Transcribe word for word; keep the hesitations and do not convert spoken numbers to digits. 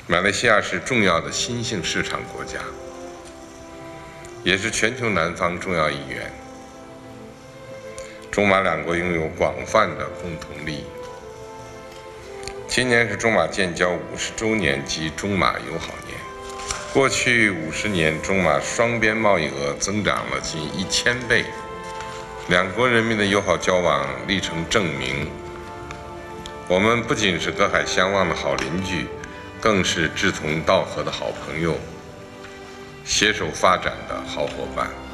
马来西亚是重要的新兴市场国家，也是全球南方重要一员。中马两国拥有广泛的共同利益。今年是中马建交五十周年及中马友好年。过去五十年，中马双边贸易额增长了近一千倍，两国人民的友好交往历程证明，我们不仅是隔海相望的好邻居，更是志同道合的好朋友，携手发展的好伙伴。